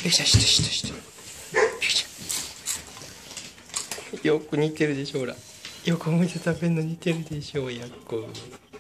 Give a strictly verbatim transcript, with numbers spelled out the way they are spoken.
よいしょしとしとしと。よいしょ。よく似てるでしょ、ほら。横向いて食べるの似てるでしょ、やっこ。